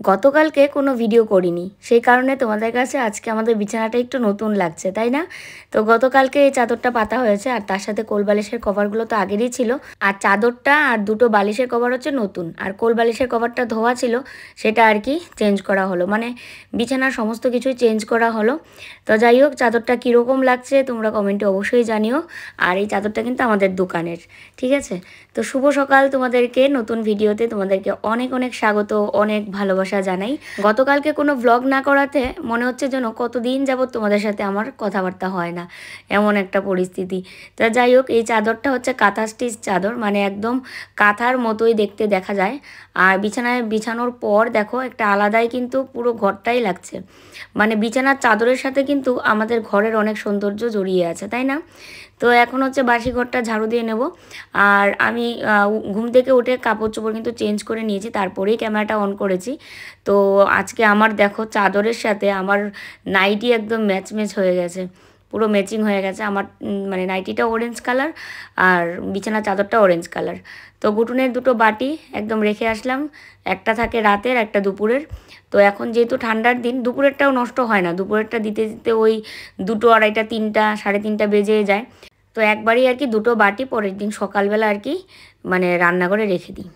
গতকালকে কোনো ভিডিও করিনি, সেই কারণে তোমাদের কাছে আজকে আমাদের বিছানাটা একটু নতুন লাগছে, তাই না? তো গতকালকে এই চাদরটা পাতা হয়েছে, আর তার সাথে কোল বালিশের কভারগুলো তো আগেরই ছিল, আর চাদরটা আর দুটো বালিশের কভার হচ্ছে নতুন, আর কোল বালিশের কভারটা ধোয়া ছিল, সেটা আর কি চেঞ্জ করা হলো, মানে বিছানার সমস্ত কিছুই চেঞ্জ করা হলো। তো যাই হোক, চাদরটা কীরকম লাগছে তোমরা কমেন্টে অবশ্যই জানিও। আর এই চাদরটা কিন্তু আমাদের দোকানের, ঠিক আছে? তো শুভ সকাল তোমাদেরকে, নতুন ভিডিওতে তোমাদেরকে অনেক অনেক স্বাগত, অনেক ভালোবাসা জানাই। গতকালকে কোনো ব্লগ না করাতে মনে হচ্ছে যেন কতদিন যাবত তোমাদের সাথে আমার কথাবার্তা হয় না, এমন একটা পরিস্থিতি। তা যাই হোক, এই চাদরটা হচ্ছে কাঁথা স্টিচ চাদর, মানে একদম কাঁথার মতোই দেখতে দেখা যায়। আর বিছানায় বিছানোর পর দেখো একটা আলাদাই কিন্তু পুরো ঘরটাই লাগছে, মানে বিছানার চাদরের সাথে কিন্তু আমাদের ঘরের অনেক সৌন্দর্য জড়িয়ে আছে, তাই না? তো এখন হচ্ছে বাসি ঘরটা ঝাড়ু দিয়ে নেব। আর আমি ঘুম থেকে উঠে কাপড় চোপড় কিন্তু চেঞ্জ করে নিয়েছি, তারপরেই ক্যামেরাটা অন করেছি। তো আজকে আমার দেখো চাদরের সাথে আমার নাইটি একদম ম্যাচ হয়ে গেছে, পুরো ম্যাচিং হয়ে গেছে আমার, মানে নাইটিটা অরেঞ্জ কালার আর বিছানার চাদরটা অরেঞ্জ কালার। তো ঘুটুনের দুটো বাটি একদম রেখে আসলাম, একটা থাকে রাতের, একটা দুপুরের। তো এখন যেহেতু ঠান্ডার দিন, দুপুরেরটাও নষ্ট হয় না, দুপুরেরটা দিতে দিতে ওই 2টো, 2:30, 3টা, 3:30 বেজে যায়। তো একবারই আর কি দুটো বাটি পরের দিন সকালবেলা আর কি মানে রান্নাঘরে রেখে দিই।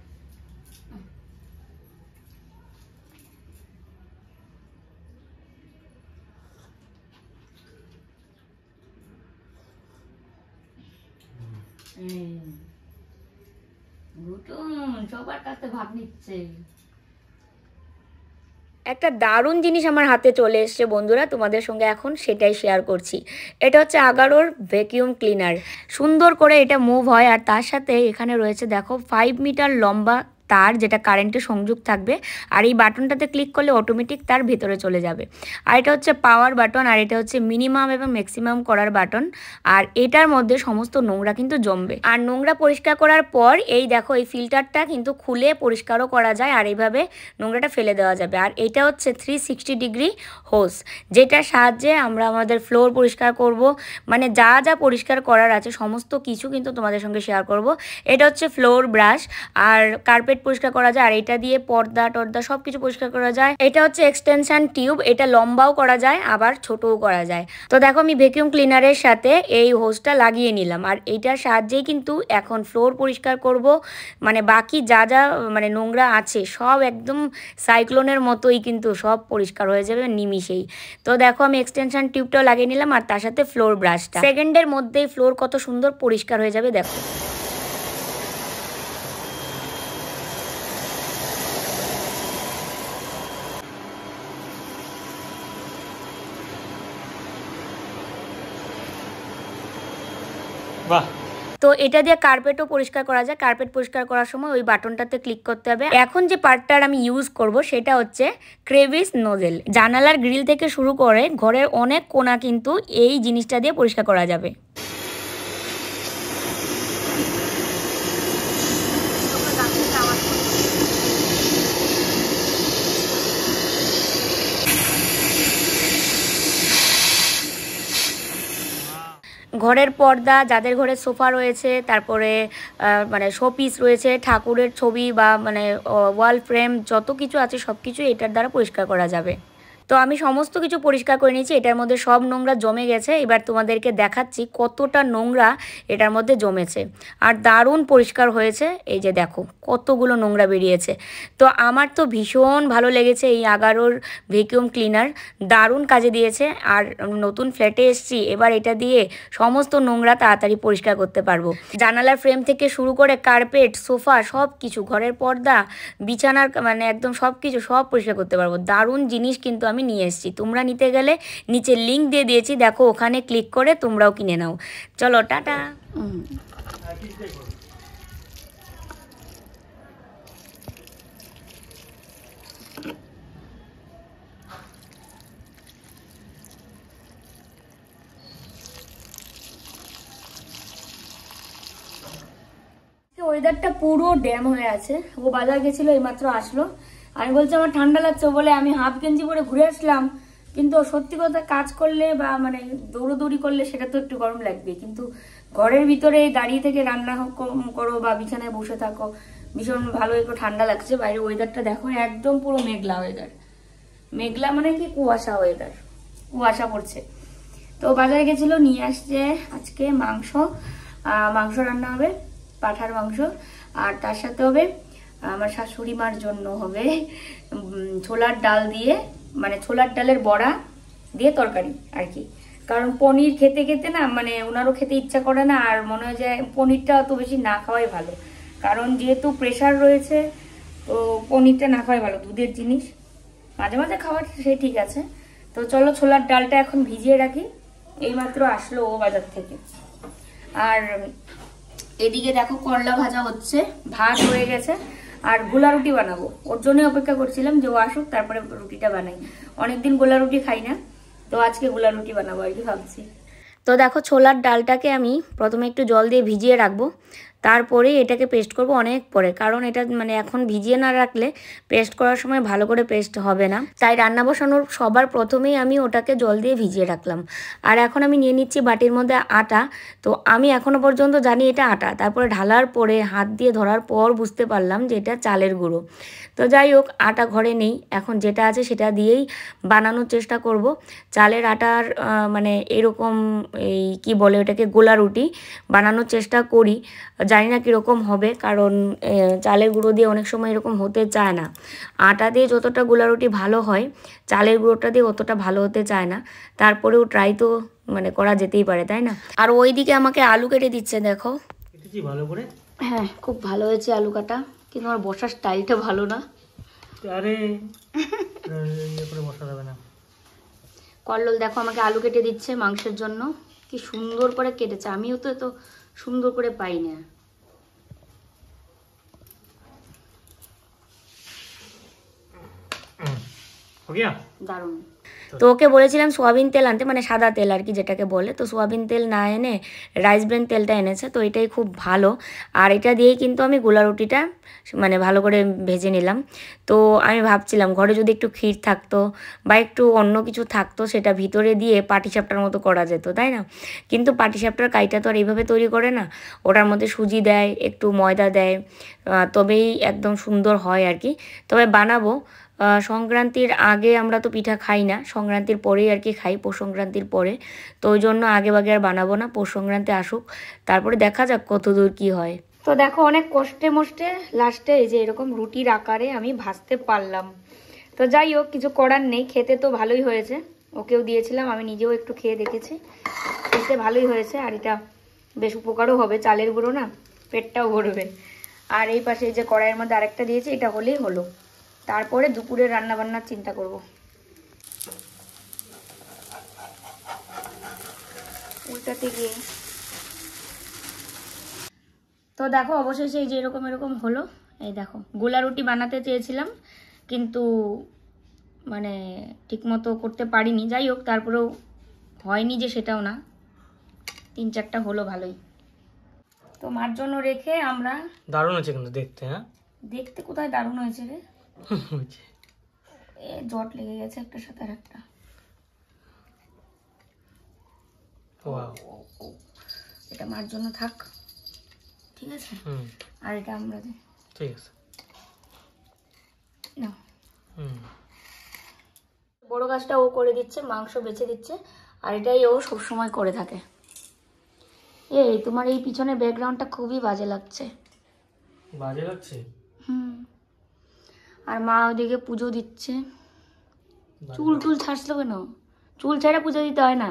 সবার কাছে ভাব নিচ্ছে। একটা দারুণ জিনিস আমার হাতে চলে এসছে বন্ধুরা, তোমাদের সঙ্গে এখন সেটাই শেয়ার করছি। এটা হচ্ছে আগারোর ভ্যাকিউম ক্লিনার। সুন্দর করে এটা মুভ হয়, আর তার সাথে এখানে রয়েছে দেখো 5 মিটার লম্বা তার, যেটা কারেন্টে সংযোগ থাকবে। আর এই বাটনটাতে ক্লিক করলে অটোমেটিক তার ভেতরে চলে যাবে। আর এটা হচ্ছে পাওয়ার বাটন, আর এটা হচ্ছে মিনিমাম এবং ম্যাক্সিমাম করার বাটন। আর এটার মধ্যে সমস্ত নোংরা কিন্তু জমবে, আর নোংরা পরিষ্কার করার পর এই দেখো এই ফিল্টারটা কিন্তু খুলে পরিষ্কারও করা যায়, আর এইভাবে নোংরাটা ফেলে দেওয়া যাবে। আর এটা হচ্ছে 360 ডিগ্রি হোস, যেটার সাহায্যে আমরা আমাদের ফ্লোর পরিষ্কার করব, মানে যা যা পরিষ্কার করার আছে সমস্ত কিছু কিন্তু তোমাদের সঙ্গে শেয়ার করব। এটা হচ্ছে ফ্লোর ব্রাশ, আর কার্পেট পরিষ্কার করা যায়, আর এটা দিয়ে পর্দা টর্দা সব কিছু পরিষ্কার করা যায়। এটা হচ্ছে এক্সটেনশন টিউব, এটা লম্বাও করা যায় আবার ছোটও করা যায়। তো দেখো আমি ভ্যাকিউম ক্লিনারের সাথে এই হোসটা লাগিয়ে নিলাম, আর এইটার সাহায্যেই কিন্তু এখন ফ্লোর পরিষ্কার করব, মানে বাকি যা যা মানে নোংরা আছে সব একদম সাইক্লোনের মতোই কিন্তু সব পরিষ্কার হয়ে যাবে নিমিষেই। তো দেখো আমি এক্সটেনশন টিউবটাও লাগিয়ে নিলাম, আর তার সাথে ফ্লোর ব্রাশটা, সেকেন্ডের মধ্যেই ফ্লোর কত সুন্দর পরিষ্কার হয়ে যাবে দেখো। তো এটা দিয়ে কার্পেটও পরিষ্কার করা যায়। কার্পেট পরিষ্কার করার সময় ওই বাটনটাতে ক্লিক করতে হবে। এখন যে পার্টটার আমি ইউজ করব সেটা হচ্ছে ক্রেভিস নোজেল। জানালার গ্রিল থেকে শুরু করে ঘরের অনেক কোণা কিন্তু এই জিনিসটা দিয়ে পরিষ্কার করা যাবে। ঘরের পর্দা, যাদের ঘরে সোফা রয়েছে, তারপরে মানে শোপিস রয়েছে, ঠাকুরের ছবি বা মানে ওয়াল ফ্রেম, যত কিছু আছে সব কিছু এটার দ্বারা পরিষ্কার করা যাবে। তো আমি সমস্ত কিছু পরিষ্কার করে নিয়েছি, এটার মধ্যে সব নোংরা জমে গেছে। এবার তোমাদেরকে দেখাচ্ছি কতটা নোংরা এটার মধ্যে জমেছে, আর দারুণ পরিষ্কার হয়েছে। এই যে দেখো কতগুলো নোংরা বেরিয়েছে। তো আমার তো ভীষণ ভালো লেগেছে এই আগারোর ভ্যাকিউম ক্লিনার, দারুণ কাজে দিয়েছে। আর নতুন ফ্ল্যাটে এসেছি, এবার এটা দিয়ে সমস্ত নোংরা তাড়াতাড়ি পরিষ্কার করতে পারবো। জানালার ফ্রেম থেকে শুরু করে কার্পেট, সোফা, সব কিছু, ঘরের পর্দা, বিছানার, মানে একদম সব কিছু সব পরিষ্কার করতে পারবো। দারুণ জিনিস কিন্তু আমি নিয়ে এসেছি। তোমরা নিতে গেলে নিচে লিঙ্ক দিয়ে দিয়েছি, দেখো ওখানে ক্লিক করে তোমরাও কিনে নাও। চলো টাটা। ওয়েদারটা পুরো ড্যাম হয়ে আছে। ও বাজার গেছিল, এইমাত্র আসলো। আমি বলছি আমার ঠান্ডা লাগছে বলে আমি হাফ গেঞ্জি পরে ঘুরে আসলাম, কিন্তু সত্যি কথা কাজ করলে বা মানে দৌড়োদৌড়ি করলে সেটা তো একটু গরম লাগবে, কিন্তু ঘরের ভিতরে দাঁড়িয়ে থেকে রান্না করো বা বিছানায় বসে থাকো, ভীষণ ভালো, একটু ঠান্ডা লাগছে। বাইরে ওয়েদারটা দেখো, একদম পুরো মেঘলা ওয়েদার। মেঘলা মানে কি, কুয়াশা ওয়েদার, কুয়াশা পড়ছে। তো বাজারে গেছিল, নিয়ে আসছে আজকে মাংস। মাংস রান্না হবে, পাঁঠার মাংস। আর তার সাথে হবে আমার শাশুড়ি মার জন্য হবে ছোলার ডাল দিয়ে, মানে ছোলার ডালের বড়া দিয়ে তরকারি আর কি। কারণ পনির খেতে খেতে না, মানে ওনারও খেতে ইচ্ছা করে না, আর মনে হয় যে পনিরটা অত বেশি না খাওয়াই ভালো। কারণ যেহেতু প্রেশার রয়েছে, তো পনিরটা না খাওয়াই ভালো, দুধের জিনিস মাঝে মাঝে খাওয়া সে ঠিক আছে। তো চলো ছোলার ডালটা এখন ভিজিয়ে রাখি, এইমাত্র আসলো ও বাজার থেকে। আর এদিকে দেখো করলা ভাজা হচ্ছে, ভাত হয়ে গেছে, আর গোলা রুটি বানাবো। ওর জন্যই অপেক্ষা করছিলাম যে ও আসুক, তারপরে রুটিটা বানাই। অনেকদিন গোলা রুটি খাই না, তো আজকে গোলা রুটি বানাবো আর কি ভাবছি। তো দেখো ছোলার ডালটাকে আমি প্রথমে একটু জল দিয়ে ভিজিয়ে রাখবো, তারপরে এটাকে পেস্ট করব অনেক পরে। কারণ এটা মানে এখন ভিজিয়ে না রাখলে পেস্ট করার সময় ভালো করে পেস্ট হবে না। তাই রান্না বসানোর সবার প্রথমেই আমি ওটাকে জল দিয়ে ভিজিয়ে রাখলাম। আর এখন আমি নিয়ে নিচ্ছি বাটির মধ্যে আটা। তো আমি এখনও পর্যন্ত জানি এটা আটা, তারপরে ঢালার পরে হাত দিয়ে ধরার পর বুঝতে পারলাম যে এটা চালের গুঁড়ো। তো যাই হোক, আটা ঘরে নেই, এখন যেটা আছে সেটা দিয়েই বানানোর চেষ্টা করব। চালের আটার মানে এরকম এই কি বলে ওটাকে, গোলা রুটি বানানোর চেষ্টা করি। জানি না কীরকম হবে, কারণ চালের গুঁড়ো দিয়ে অনেক সময় এরকম হতে চায় না। আটা দিয়ে যতটা গোলা রুটি ভালো হয়, চালের গুঁড়োটা দিয়ে অতটা ভালো হতে চায় না। তারপরেও ট্রাই তো মানে করা যেতেই পারে, তাই না? আর ওইদিকে আমাকে আলু কেটে দিচ্ছে, দেখো ভালো করে। হ্যাঁ, খুব ভালো হয়েছে আলু কাটা, কিন্তু আমার বসার স্টাইলটা ভালো না। আরে করে বসা যাবে না। কল্লোল দেখো আমাকে আলু কেটে দিচ্ছে মাংসের জন্য, কি সুন্দর করে কেটেছে। আমিও তো এত সুন্দর করে পাই না। দারুণ। তো ওকে বলেছিলাম সোয়াবিন তেল আনতে, মানে সাদা তেল আর কি যেটাকে বলে। তো সোয়াবিন তেল না এনে রাইস ব্রেন তেলটা এনেছে, তো এটাই খুব ভালো। আর এটা দিয়েই কিন্তু আমি গোলা রুটিটা মানে ভালো করে ভেজে নিলাম। তো আমি ভাবছিলাম ঘরে যদি একটু ক্ষীর থাকতো বা একটু অন্য কিছু থাকতো, সেটা ভিতরে দিয়ে পাটিসাপটার মতো করা যেত, তাই না? কিন্তু পাটিসাপটার কাইটা তো আর এইভাবে তৈরি করে না, ওটার মধ্যে সুজি দেয়, একটু ময়দা দেয়, তবেই একদম সুন্দর হয় আর কি। তবে বানাবো। সংক্রান্তির আগে আমরা তো পিঠা খাই না, সংক্রান্তির পরেই আর কি খাই, পৌষ সংক্রান্তির পরে। তো ওই জন্য আগে বাগে আর বানাবো না, পৌষ সংক্রান্তি আসুক, তারপরে দেখা যাক কত দূর কী হয়। তো দেখো অনেক কষ্টে মষ্টে লাস্টে এই যে এরকম রুটির আকারে আমি ভাজতে পারলাম। তো যাই হোক, কিছু করার নেই, খেতে তো ভালোই হয়েছে। ওকেও দিয়েছিলাম, আমি নিজেও একটু খেয়ে দেখেছি, খেতে ভালোই হয়েছে। আর এটা বেশ উপকারও হবে, চালের গুঁড়ো না, পেটটাও ভরবে। আর এই পাশে এই যে কড়াইয়ের মধ্যে আরেকটা দিয়েছি, এটা হলেই হলো। তারপরে দুপুরে রান্না বান্নার চিন্তা করব। উল্টাতে গিয়ে তো দেখো অবশেষে এই যে এরকম এরকম হলো। এই দেখো, গোলা রুটি বানাতে চেয়েছিলাম, কিন্তু মানে ঠিকমতো করতে পারিনি। যাই হোক, তারপরেও হয়নি যে সেটাও না, 3-4টা হলো ভালোই। তো মার জন্য রেখে আমরা। দারুণ হয়েছে কিন্তু দেখতে। হ্যাঁ, দেখতে কোথায় দারুণ হয়েছে রে, জট লেগে গেছে একটার সাথে আর একটা। এটা মার জন্য থাক, ঠিক আছে? আর এটা আমরা ঠিক আছে না। বড় কাজটা ও করে দিচ্ছে, মাংস বেছে দিচ্ছে, আর এটাই ও সবসময় করে থাকে। এই তোমার এই পিছনে ব্যাকগ্রাউন্ডটা খুবই বাজে লাগছে। বাজে লাগছে? আর মা ওদিকে পুজো দিচ্ছে। চুল টুল ছাড়ছিল কেন? চুল ছাড়া পুজো দিতে হয় না।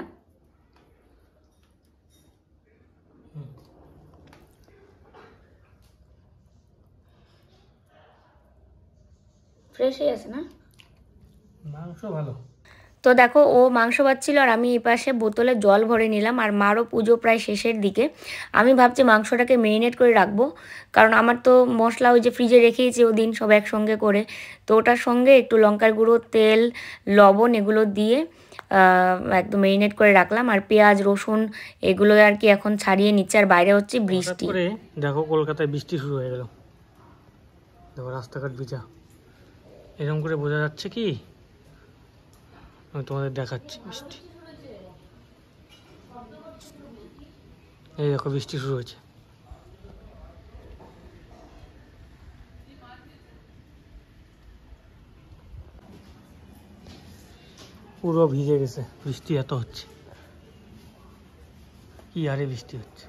ফ্রেশ হয়ে আছে না মাংস? ভালো। তো দেখো ও মাংস বাচ্ছিল, আর আমি এই পাশে বোতলে জল ভরে নিলাম। আর মারও পুজো প্রায় শেষের দিকে। আমি ভাবছি মাংসটাকে মেরিনেট করে রাখবো, কারণ আমার তো মশলা ওই যে ফ্রিজে রেখেইছি ওদিন সব একসঙ্গে করে। তো ওটার সঙ্গে একটু লঙ্কার গুঁড়ো, তেল, লবণ এগুলো দিয়ে একদম মেরিনেট করে রাখলাম। আর পেঁয়াজ, রসুন এগুলো আর কি এখন ছাড়িয়ে নিচ্ছে। আর বাইরে হচ্ছে বৃষ্টি। দেখো কলকাতায় বৃষ্টি শুরু হয়ে গেল, দেখো রাস্তাঘাট ভিজা। এরকম করে বোঝা যাচ্ছে কি, আমি তোমাদের দেখাচ্ছি বৃষ্টি। এই দেখো বৃষ্টি শুরু হয়েছে। পুরো ভিজে গেছে, বৃষ্টি এত হচ্ছে, কি আরে বৃষ্টি হচ্ছে।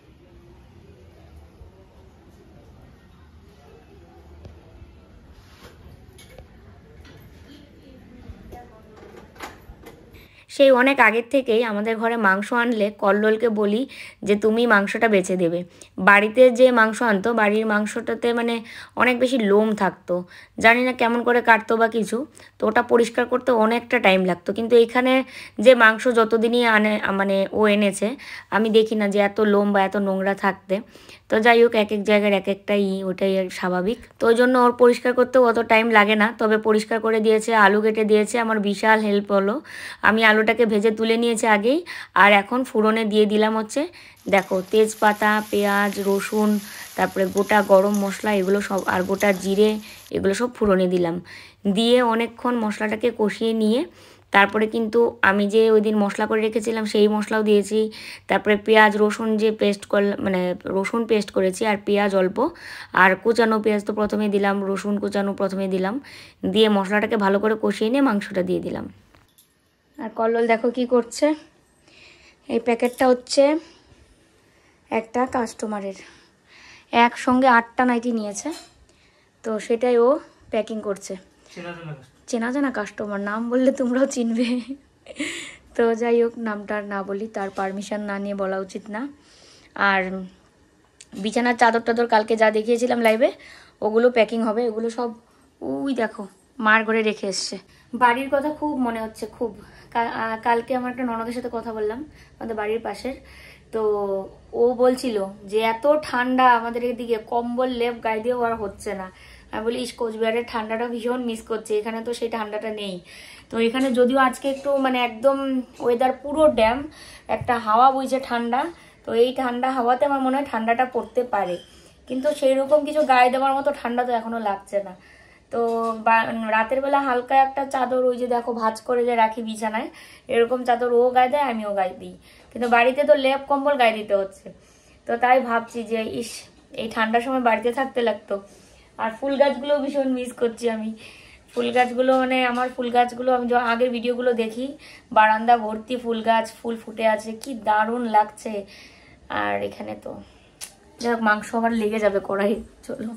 সেই অনেক আগের থেকেই আমাদের ঘরে মাংস আনলে কল্লোলকে বলি যে তুমি মাংসটা বেছে দেবে। বাড়িতে যে মাংস আনতো, বাড়ির মাংসটাতে মানে অনেক বেশি লোম থাকতো, জানি না কেমন করে কাটতো বা কিছু, তো ওটা পরিষ্কার করতে অনেকটা টাইম লাগতো। কিন্তু এখানে যে মাংস যতদিনই আনে মানে ও এনেছে, আমি দেখি না যে এত লোম বা এত নোংরা থাকতে। তো যাই হোক, এক এক জায়গার এক একটাই, ওটাই স্বাভাবিক। তো ওই জন্য ওর পরিষ্কার করতেও অত টাইম লাগে না। তবে পরিষ্কার করে দিয়েছে, আলু কেটে দিয়েছে, আমার বিশাল হেল্প হলো। আমি আলুটাকে ভেজে তুলে নিয়েছি আগেই, আর এখন ফোড়নে দিয়ে দিলাম হচ্ছে দেখো তেজপাতা, পেঁয়াজ, রসুন, তারপরে গোটা গরম মশলা এগুলো সব, আর গোটা জিরে, এগুলো সব ফোড়নে দিলাম। দিয়ে অনেকক্ষণ মশলাটাকে কষিয়ে নিয়ে তারপরে কিন্তু আমি যে ওই দিন মশলা করে রেখেছিলাম সেই মশলাও দিয়েছি। তারপরে পেঁয়াজ রসুন যে পেস্ট করলাম, মানে রসুন পেস্ট করেছি, আর পেঁয়াজ অল্প, আর কুচানো পেঁয়াজ তো প্রথমে দিলাম, রসুন কুচানো প্রথমে দিলাম, দিয়ে মশলাটাকে ভালো করে কষিয়ে নিয়ে মাংসটা দিয়ে দিলাম। আর কল্লোল দেখো কি করছে, এই প্যাকেটটা হচ্ছে একটা কাস্টমারের, একসঙ্গে 8টা নাইটি নিয়েছে, তো সেটাই ও প্যাকিং করছে। চেনা জানা কাস্টমার, নাম বললে তোমরাও চিনবে। তো যাই হোক, নামটা না বলি, তার পারমিশন না নিয়ে বলা উচিত না। আর বিছানার চাদর টাদর কালকে যা দেখিয়েছিলাম লাইভে, ওগুলো প্যাকিং হবে। এগুলো সব ওই দেখো মার ঘরে রেখে এসছে। বাড়ির কথা খুব মনে হচ্ছে, খুব। কালকে আমার একটা ননদের সাথে কথা বললাম, আমাদের বাড়ির পাশের, তো ও বলছিল যে এত ঠান্ডা আমাদের এদিকে, কম্বল লেপ গায়ে দিয়েও আর হচ্ছে না। আমি বলি কোচবিহারের ঠান্ডাটা ভীষণ মিস করছে, এখানে তো সেই ঠান্ডাটা নেই। তো এখানে যদিও আজকে একটু মানে একদম ওয়েদার পুরো ড্যাম, একটা হাওয়া বইছে ঠান্ডা, তো এই ঠান্ডা হাওয়াতে আমার মনে হয় ঠান্ডাটা পড়তে পারে, কিন্তু সেই রকম কিছু গায়ে দেওয়ার মতো ঠান্ডা তো এখনো লাগছে না। তো রাতের বেলা হালকা একটা চাদর, ওই যে দেখো ভাঁজ করে যে রাখি বিছানায়, এরকম চাদর ও গায়ে দেয়, আমিও গায়ে দিই, কিন্তু বাড়িতে তো লেপ কম্বল গায়ে দিতে হচ্ছে। তো তাই ভাবছি যে ইস, এই ঠান্ডার সময় বাড়িতে থাকতে লাগতো। আর ফুল গাছগুলো ভীষণ মিস করছি আমি। ফুল গাছগুলো মানে আমার ফুল গাছগুলো আমি আগের ভিডিওগুলো দেখি, বারান্দা ভর্তি ফুল গাছ, ফুল ফুটে আছে, কি দারুণ লাগছে। আর এখানে তো যাই হোক, মাংস আবার লেগে যাবে কড়াই, চলো।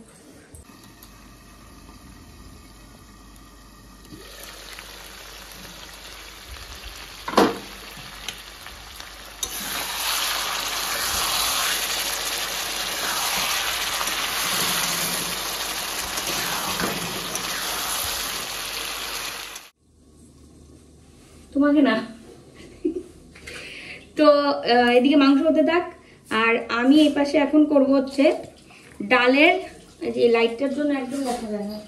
তোমাকে না। তো এদিকে মাংস হতে থাক, আর আমি এই পাশে এখন করব হচ্ছে ডালের, যে লাইটটার জন্য একদম দেখা যায় না,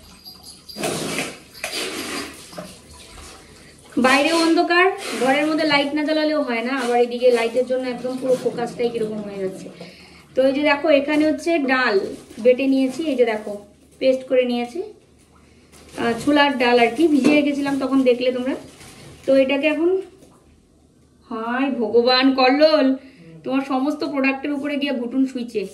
বাইরেও অন্ধকার, ঘরের মধ্যে লাইট না জ্বালালেও হয় না, আবার এদিকে লাইটের জন্য একদম পুরো ফোকাসটাই কিরকম হয়ে যাচ্ছে। তো এই যে দেখো এখানে হচ্ছে ডাল বেটে নিয়েছি, এই যে দেখো পেস্ট করে নিয়েছি, ছোলার ডাল আর কি, ভিজিয়ে রেখেছিলাম তখন দেখলে তোমরা। তো এটাকে এখন, হায় ভগবান কল্লোল, তোমার সমস্ত প্রোডাক্টের উপরে গিয়ে ঘুটুন শুইছে।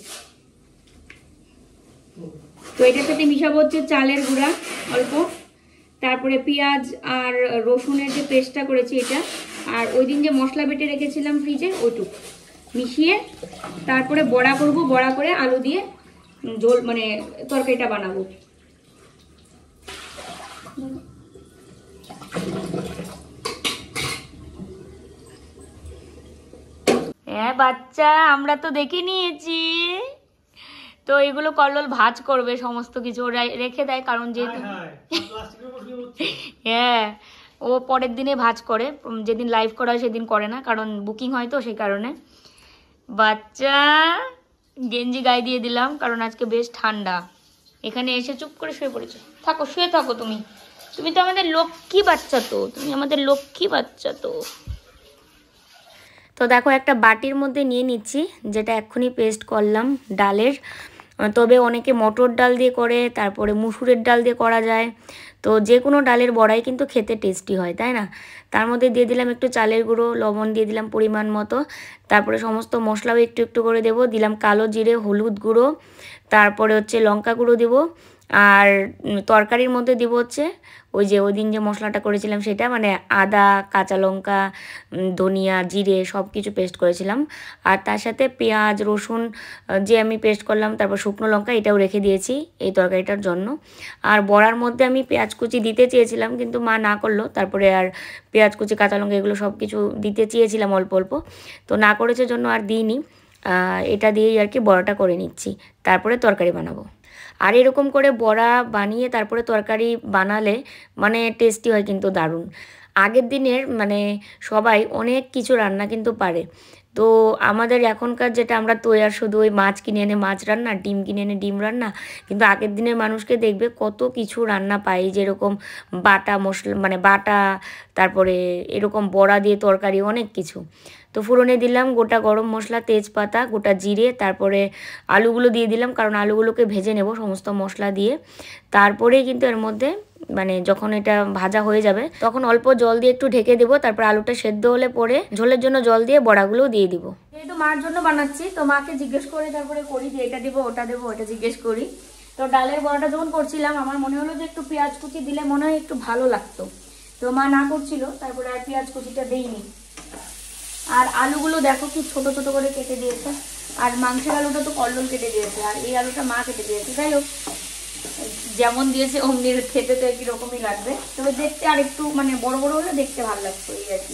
তো এটার সাথে মিশাবো হচ্ছে চালের গুঁড়া অল্প, তারপরে পেঁয়াজ আর রসুনের যে পেস্টটা করেছি এটা, আর ওই দিন যে মশলা বেটে রেখেছিলাম ফ্রিজে ওইটুকু মিশিয়ে তারপরে বড়া করব, বড়া করে আলু দিয়ে ঝোল মানে তরকারিটা বানাবো। হ্যাঁ বাচ্চা, আমরা তো দেখে নিয়েছি। তো এগুলো কল্লোল ভাজ করবে, সমস্ত কিছু রেখে দেয়, কারণ যেহেতু হ্যাঁ ও পরের দিনে ভাজ করে, যেদিন লাইভ করা হয় সেদিন করে না, কারণ বুকিং হয় তো সেই কারণে। বাচ্চা গেঞ্জি গায়ে দিয়ে দিলাম, কারণ আজকে বেশ ঠান্ডা। এখানে এসে চুপ করে শুয়ে পড়েছে, থাকো শুয়ে থাকো, তুমি তুমি তো আমাদের লক্ষ্মী বাচ্চা, তো তুমি আমাদের লক্ষ্মী বাচ্চা। তো দেখো একটা বাটির মধ্যে নিয়ে নিচ্ছি, যেটা এক্ষুনি পেস্ট করলাম ডালের। তবে অনেকে মটর ডাল দিয়ে করে, তারপরে মুসুরের ডাল দিয়ে করা যায়। তো যে কোনো ডালের বড়াই কিন্তু খেতে টেস্টি হয়, তাই না? তার মধ্যে দিয়ে দিলাম একটু চালের গুঁড়ো, লবণ দিয়ে দিলাম পরিমাণ মতো, তারপরে সমস্ত মশলাও একটু একটু করে দেবো, দিলাম কালো জিরে, হলুদ গুঁড়ো, তারপরে হচ্ছে লঙ্কা গুঁড়ো দেবো, আর তরকারির মধ্যে দিব হচ্ছে ওই যে ওই দিন যে মশলাটা করেছিলাম সেটা, মানে আদা, কাঁচা লঙ্কা, ধনিয়া, জিরে সব কিছু পেস্ট করেছিলাম। আর তার সাথে পেঁয়াজ, রসুন যে আমি পেস্ট করলাম, তারপর শুকনো লঙ্কা এটাও রেখে দিয়েছি এই তরকারিটার জন্য। আর বড়ার মধ্যে আমি পেঁয়াজ কুচি দিতে চেয়েছিলাম কিন্তু মা না করলো, তারপরে আর পেঁয়াজ কুচি, কাঁচা লঙ্কা এগুলো সব কিছু দিতে চেয়েছিলাম অল্প অল্প, তো না করেছে জন্য আর দিইনি। এটা দিয়েই আর কি বড়াটা করে নিচ্ছি, তারপরে তরকারি বানাবো। আর এরকম করে বড়া বানিয়ে তারপরে তরকারি বানালে মানে টেস্টি হয় কিন্তু দারুণ। আগের দিনের মানে সবাই অনেক কিছু রান্না কিন্তু পারে, তো আমাদের এখনকার যেটা আমরা তৈয়ার শুধু ওই মাছ কিনে এনে মাছ রান্না, ডিম কিনে এনে ডিম রান্না, কিন্তু আগের দিনের মানুষকে দেখবে কত কিছু রান্না পায়, যেরকম বাটা মশলা মানে বাটা, তারপরে এরকম বড়া দিয়ে তরকারি অনেক কিছু। তো ফোড়নে দিলাম গোটা গরম মশলা, তেজপাতা, গোটা জিরে, তারপরে আলুগুলো দিয়ে দিলাম, কারণ আলুগুলোকে ভেজে নেব সমস্ত মশলা দিয়ে। তারপরেই কিন্তু এর মধ্যে মানে যখন এটা ভাজা হয়ে যাবে তখন অল্প জল দিয়ে একটু ঢেকে দেবো, তারপর আলুটা সেদ্ধ হলে পরে ঝোলের জন্য জল দিয়ে বড়াগুলো দিয়ে দিব। যেহেতু মার জন্য বানাচ্ছি তো মাকে জিজ্ঞেস করে তারপরে করি যে এটা দেবো ওটা দেবো, ওটা জিজ্ঞেস করি। তো ডালের বড়াটা যখন করছিলাম আমার মনে হলো যে একটু পেঁয়াজ কুচি দিলে মনে হয় একটু ভালো লাগতো, তো মা না করছিল, তারপরে আর পেঁয়াজ কুচিটা দেইনি। আর আলুগুলো দেখো কি ছোট ছোট করে কেটে দিয়েছে, আর মাংসের আলুটা তো কল্লল কেটে দিয়েছে, আর এই আলুটা মা কেটে দিয়েছে। যাই হোক, যেমন দিয়েছে অমনি খেতে তো একই রকমই লাগবে, তবে দেখতে আর একটু মানে বড় বড় হলে দেখতে ভালো লাগতো এই আর কি।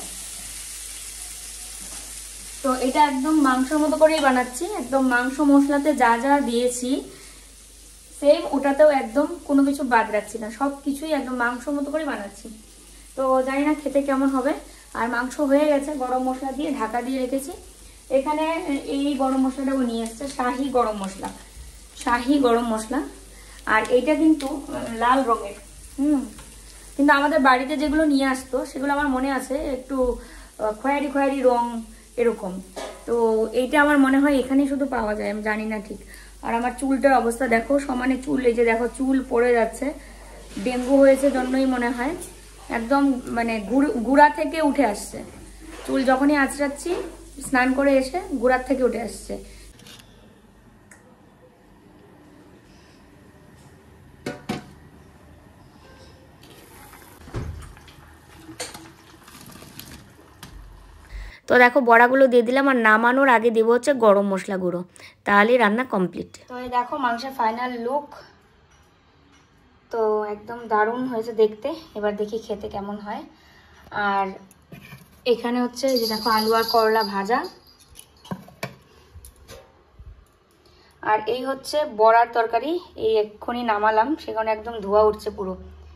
তো এটা একদম মাংসের মতো করেই বানাচ্ছি, একদম মাংস মশলাতে যা যা দিয়েছি সেম ওটাতেও একদম কোনো কিছু বাদ রাখছি না, সব কিছুই একদম মাংসের মতো করেই বানাচ্ছি। তো জানি না খেতে কেমন হবে। আর মাংস হয়ে গেছে, গরম মশলা দিয়ে ঢাকা দিয়ে রেখেছি। এখানে এই গরম মশলাটাও নিয়ে এসছে, শাহি গরম মশলা, শাহি গরম মশলা। আর এইটা কিন্তু লাল রঙের, কিন্তু আমাদের বাড়িতে যেগুলো নিয়ে আসতো সেগুলো আমার মনে আছে একটু খয়েরি খয়েরি রং এরকম। তো এইটা আমার মনে হয় এখানেই শুধু পাওয়া যায়, আমি জানি না ঠিক। আর আমার চুলটার অবস্থা দেখো, সমানে চুল, এই যে দেখো চুল পড়ে যাচ্ছে, ডেঙ্গু হয়েছে জন্যই মনে হয়, একদম মানে গুড়া থেকে উঠে আসছে চুল, যখনই আঁচড়াচ্ছি স্নান করে এসে গুড়ার থেকে উঠে আসছে। তো দেখো বড়াগুলো দিয়ে দিলাম, আর নামানোর আগে দেবো হচ্ছে গরম মশলা গুঁড়ো, তাহলেই রান্না কমপ্লিট। তো এই দেখো মাংসের ফাইনাল লুক, তো একদম দারুণ হয়েছে দেখতে। এবার দেখি খেতে কেমন হয়। আর এখানে হচ্ছে যে দেখো আলু আর করলা ভাজা, আর এই হচ্ছে বড়ার তরকারি, এই এক্ষুনি নামালাম, সেখানে একদম ধোয়া উঠছে পুরো।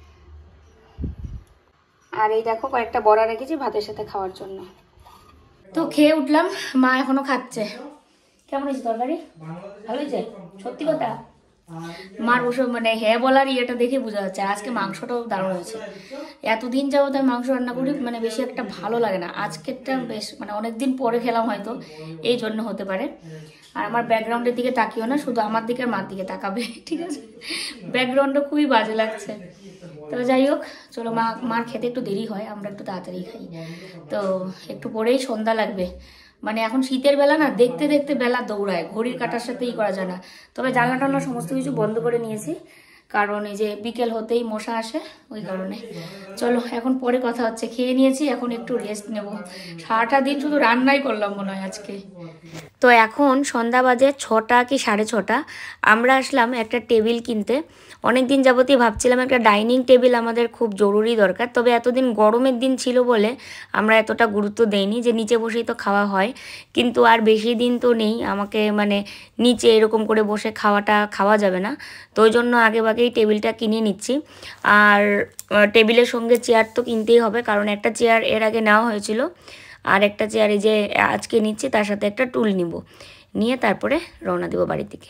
আর এই দেখো কয়েকটা বড়া রেখেছি ভাতের সাথে খাওয়ার জন্য। তো খেয়ে উঠলাম, মা এখনো খাচ্ছে। কেমন হয়েছে তরকারি? ভালো হয়েছে? সত্যি কথা মার ওসব মানে হ্যাঁ বলার ইয়েটা দেখে বোঝা যাচ্ছে। আজকে মাংসটাও দারুণ হয়েছে। এতদিন যাবত আমি মাংস রান্না করি, মানে বেশি একটা ভালো লাগে না, আজকেরটা বেশ মানে অনেকদিন পরে খেলাম হয়তো, এই জন্য হতে পারে। আর আমার ব্যাকগ্রাউন্ডের দিকে তাকিও না, শুধু আমার দিকে আর মার দিকে তাকাবে, ঠিক আছে? ব্যাকগ্রাউন্ডটা খুবই বাজে লাগছে। তো যাই হোক, চলো মার খেতে একটু দেরি হয়, আমরা একটু তাড়াতাড়ি খাই। তো একটু পরেই সন্ধ্যা লাগবে, মানে এখন শীতের বেলা না, দেখতে দেখতে বেলা দৌড়ায়, ঘড়ির কাটার সাথে করা যায় না। তবে জানলা টানলা সমস্ত কিছু বন্ধ করে নিয়েছি, কারণ এই যে বিকেল হতেই মশা আসে, ওই কারণে। চলো এখন পরে কথা হচ্ছে, খেয়ে নিয়েছি, এখন একটু রেস্ট নেব। সারাটা দিন শুধু রান্নাই করলাম মনে হয় আজকে। তো এখন সন্ধ্যা বাজে 6টা কি 6:30। আমরা আসলাম একটা টেবিল কিনতে। অনেক দিন যাবতই ভাবছিলাম একটা ডাইনিং টেবিল আমাদের খুব জরুরি দরকার, তবে এতদিন গরমের দিন ছিল বলে আমরা এতটা গুরুত্ব দেইনি, যে নিচে বসেই তো খাওয়া হয়। কিন্তু আর বেশি দিন তো নেই, আমাকে মানে নিচে এরকম করে বসে খাওয়া যাবে না, তো ওই জন্য আগেভাগেই টেবিলটা কিনে নিচ্ছি। আর টেবিলের সঙ্গে চেয়ার তো কিনতেই হবে, কারণ একটা চেয়ার এর আগে নেওয়া হয়েছিল, আর একটা চেয়ার এই যে আজকে নিচ্ছি, তার সাথে একটা টুল নিব, নিয়ে তারপরে রওনা দেব বাড়ি থেকে।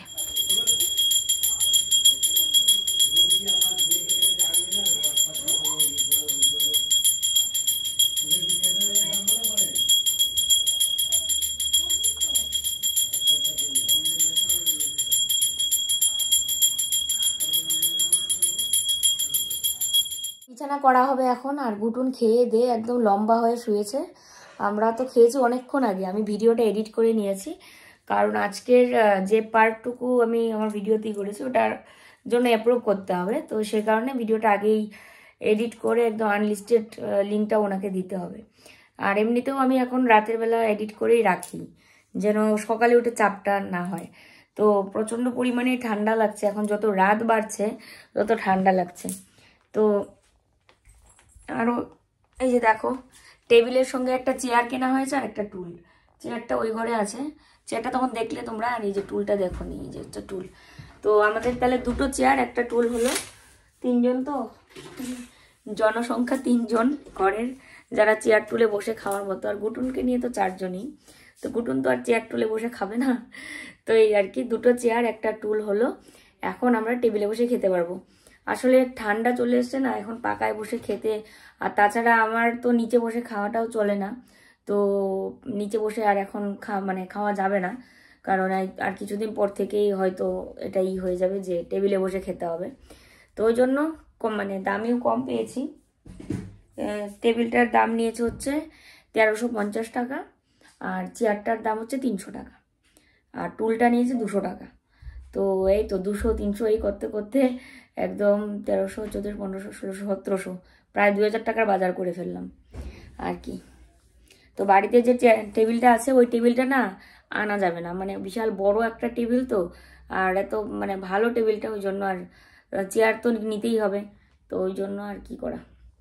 বিছানা করা হবে এখন, আর গুটুন খেয়ে দিয়ে একদম লম্বা হয়ে শুয়েছে। আমরা তো খেয়েছি অনেকক্ষণ আগে, আমি ভিডিওটা এডিট করে নিয়েছি, কারণ আজকের যে পার্টটুকু আমি আমার ভিডিওতেই করেছি ওটার জন্য অ্যাপ্রুভ করতে হবে। তো সেই কারণে ভিডিওটা আগেই এডিট করে একদম আনলিস্টেড লিঙ্কটা ওনাকে দিতে হবে। আর এমনিতেও আমি এখন রাতের বেলা এডিট করেই রাখি, যেন সকালে উঠে চাপটা না হয়। তো প্রচণ্ড পরিমাণে ঠান্ডা লাগছে, এখন যত রাত বাড়ছে তত ঠান্ডা লাগছে। তো আরও এই যে দেখো, টেবিলের সঙ্গে একটা চেয়ার কেনা হয়েছে আর একটা টুল। চেয়ারটা ওই ঘরে আছে, চেয়ারটা তখন দেখলে তোমরা, আর এই যে টুলটা দেখো নি, এই যে হচ্ছে টুল। তো আমাদের তাহলে 2টো চেয়ার একটা টুল হলো, 3জন, তো জনসংখ্যা 3জন ঘরের, যারা চেয়ার টুলে বসে খাওয়ার মতো। আর গুটুনকে নিয়ে তো 4জনই, তো গুটুন তো আর চেয়ার টুলে বসে খাবে না। তো এই আর কি, 2টো চেয়ার একটা টুল হলো, এখন আমরা টেবিলে বসে খেতে পারবো। আসলে ঠান্ডা চলে এসছে না, এখন পাকায় বসে খেতে, আর তাছাড়া আমার তো নিচে বসে খাওয়াটাও চলে না। তো নিচে বসে আর এখন খাওয়া যাবে না, কারণ আর কিছুদিন পর থেকেই হয়তো এটাই হয়ে যাবে যে টেবিলে বসে খেতে হবে। তো ওই জন্য দামিও কম পেয়েছি। টেবিলটার দাম নিয়েছে হচ্ছে 1350 টাকা, আর চেয়ারটার দাম হচ্ছে 300 টাকা, আর টুলটা নিয়েছে 200 টাকা। তো এই তো 200 300 এই করতে করতে একদম 1300 1400 1500 1600 1700 প্রায় 2000 টাকার বাজার করে ফেললাম আর কি। তো বাড়িতে যে টেবিলটা আছে ওই টেবিলটা না আনা যাবে না, বিশাল বড় একটা টেবিল, তো আর এত ভালো টেবিলটা, ওই জন্য আর চেয়ার তো নিতেই হবে। তো ওই জন্য আর কি করা,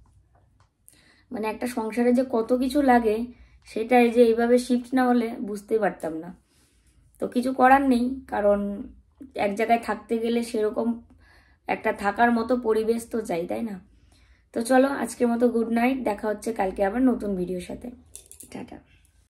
একটা সংসারে যে কত কিছু লাগে সেটা এই যে এইভাবে শিফট না হলে বুঝতেই পারতাম না। তো কিছু করার নেই, কারণ এক জায়গায় থাকতে গেলে সেরকম একটা থাকার মতো পরিবেশ তো চাই, তাই না? তো চলো আজকের মতো গুড নাইট, দেখা হচ্ছে কালকে আবার নতুন ভিডিওর সাথে। টাটা।